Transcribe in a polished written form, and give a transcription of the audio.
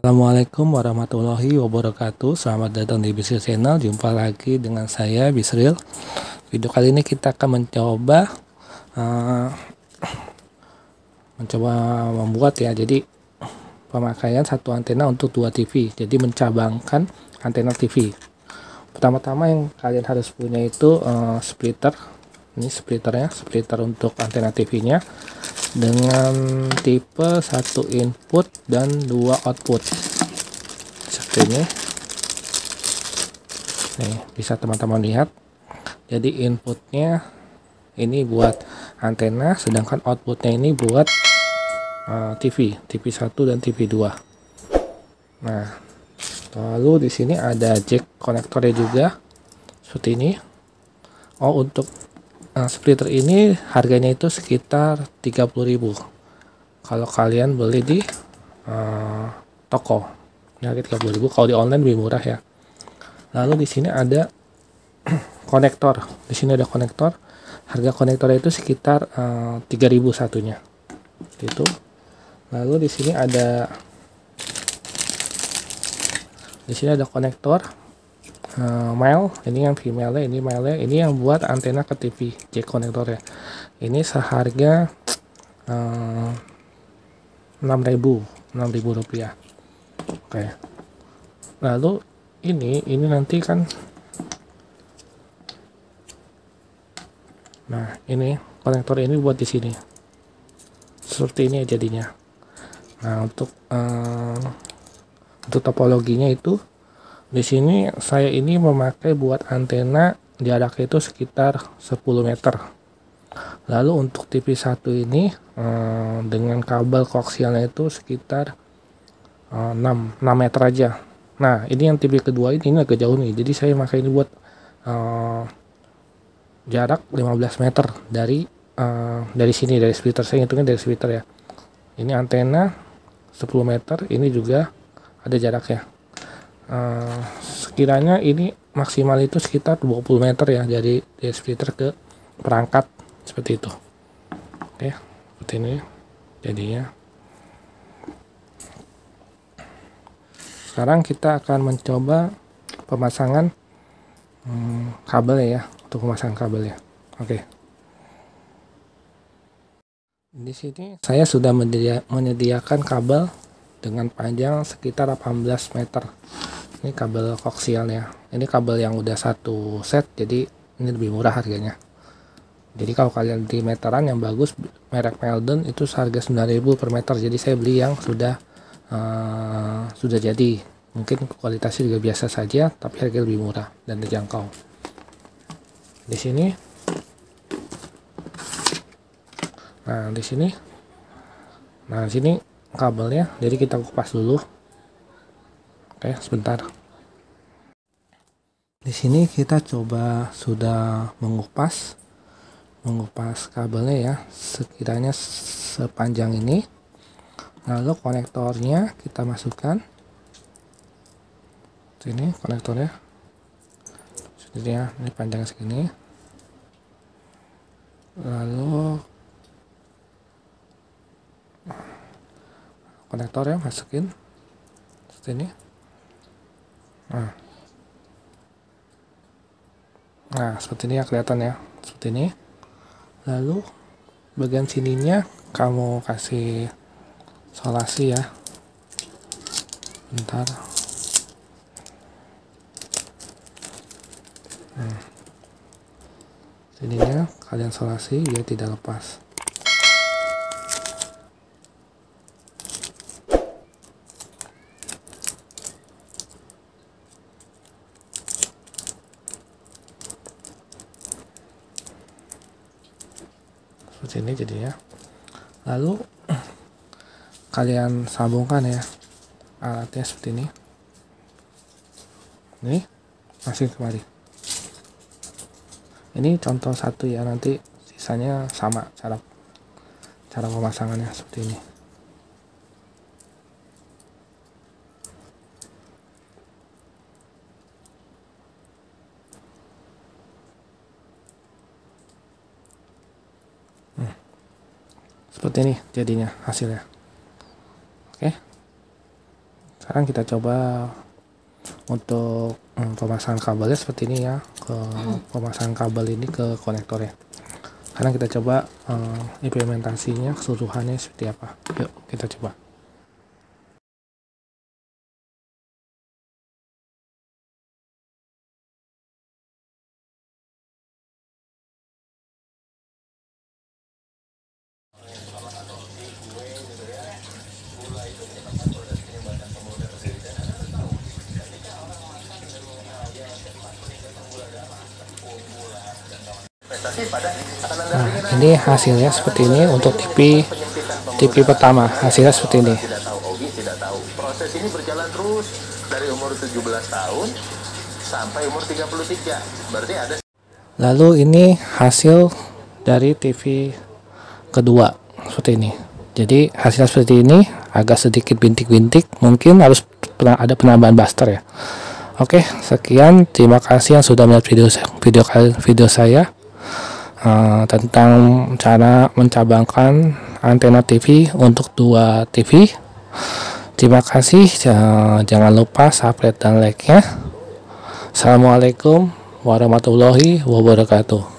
Assalamualaikum warahmatullahi wabarakatuh. Selamat datang di Bisril Channel. Jumpa lagi dengan saya Bisril. Video kali ini kita akan mencoba membuat ya. Jadi pemakaian satu antena untuk dua TV. Jadi mencabangkan antena TV. Pertama-tama yang kalian harus punya itu splitter. Ini splitternya, splitter untuk antena TV-nya. Dengan tipe 1 input dan 2 output seperti ini. Nih, bisa teman-teman lihat. Jadi inputnya ini buat antena, sedangkan outputnya ini buat TV 1 dan TV 2. Nah, lalu di sini ada jack konektornya juga seperti ini. Oh, untuk splitter ini harganya itu sekitar 30.000 kalau kalian beli di toko. Harga 30.000, kalau di online lebih murah ya. Lalu di sini ada konektor. Di sini ada konektor. Harga konektornya itu sekitar 3.000 satunya. Gitu. Lalu di sini ada konektor male, ini yang female, ini male, ini yang buat antena ke TV, jack konektornya. Ini seharga 6.000 rupiah. Oke. Lalu ini nanti kan, nah ini konektor ini buat di sini, seperti ini jadinya. Nah untuk topologinya itu di sini saya ini memakai buat antena jaraknya itu sekitar 10 meter. Lalu untuk TV 1 ini dengan kabel koaksialnya itu sekitar 6 meter aja. Nah ini yang TV kedua ini agak jauh nih, jadi saya pakai ini buat jarak 15 meter dari sini, dari splitter. Saya hitungnya dari splitter ya. Ini antena 10 meter, ini juga ada jaraknya. Sekiranya ini maksimal itu sekitar 20 meter ya, dari splitter ke perangkat seperti itu. Oke, seperti ini jadinya. Sekarang kita akan mencoba pemasangan kabel ya, untuk pemasangan kabel ya. Oke. Di sini saya sudah menyediakan kabel dengan panjang sekitar 18 meter. Ini kabel koaksial ya. Ini kabel yang udah satu set, jadi ini lebih murah harganya. Jadi kalau kalian di meteran yang bagus, merek Meldon itu seharga 9.000 per meter. Jadi saya beli yang sudah jadi. Mungkin kualitasnya juga biasa saja, tapi harga lebih murah dan terjangkau. Di sini, nah di sini kabelnya. Jadi kita kupas dulu. Oke, sebentar. Di sini kita coba sudah mengupas kabelnya ya, sekiranya sepanjang ini. Lalu konektornya kita masukkan. Sini konektornya. Ini panjang segini. Lalu konektornya masukin seperti ini. Nah seperti ini ya, kelihatan ya, seperti ini. Lalu bagian sininya kamu kasih solasi ya. Bentar. Sininya kalian solasi biar tidak lepas. Seperti ini jadinya. Lalu kalian sambungkan ya alatnya seperti ini. Ini masukin kembali. Ini contoh satu ya, nanti sisanya sama cara pemasangannya seperti ini. Seperti ini jadinya hasilnya. Oke, Sekarang kita coba untuk pemasangan kabelnya seperti ini ya, ke pemasangan kabel ini ke konektornya. Sekarang kita coba implementasinya keseluruhannya seperti apa. Yuk kita coba. Nah, ini hasilnya seperti ini untuk TV pertama. Hasilnya seperti ini. Proses ini berjalan terus dari umur 17 tahun sampai umur 33. Berarti ada. Lalu ini hasil dari TV kedua seperti ini. Jadi hasilnya seperti ini, agak sedikit bintik-bintik, mungkin harus ada penambahan buster ya. Oke, sekian, terima kasih yang sudah melihat video saya tentang cara mencabangkan antena TV untuk 2 TV. Terima kasih, jangan lupa subscribe dan like-nya. Assalamualaikum warahmatullahi wabarakatuh.